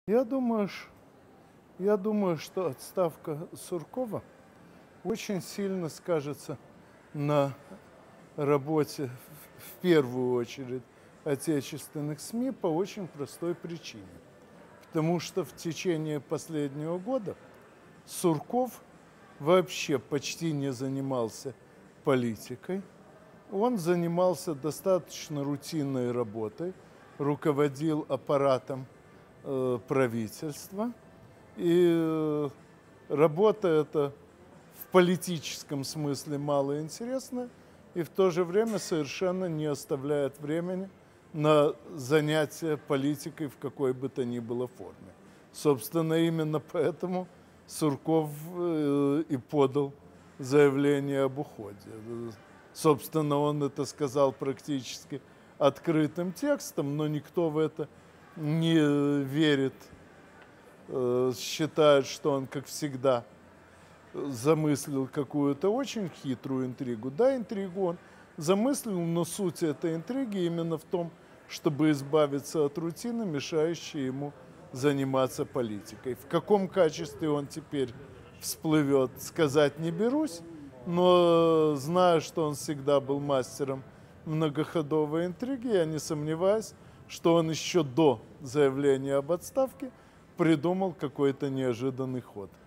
Я думаю, я думаю, что отставка Суркова очень сильно скажется на работе, в первую очередь, отечественных СМИ по очень простой причине. Потому что в течение последнего года Сурков вообще почти не занимался политикой. Он занимался достаточно рутинной работой, руководил аппаратом правительства. И работа эта в политическом смысле малоинтересна и в то же время совершенно не оставляет времени на занятия политикой в какой бы то ни было форме. Собственно, именно поэтому Сурков и подал заявление об уходе. Собственно, он это сказал практически открытым текстом, но никто в это не верит, считает, что он, как всегда, замыслил какую-то очень хитрую интригу. Да, интригу он замыслил, но суть этой интриги именно в том, чтобы избавиться от рутины, мешающей ему заниматься политикой. В каком качестве он теперь всплывет, сказать не берусь, но знаю, что он всегда был мастером многоходовой интриги, я не сомневаюсь, что он еще до заявления об отставке придумал какой-то неожиданный ход.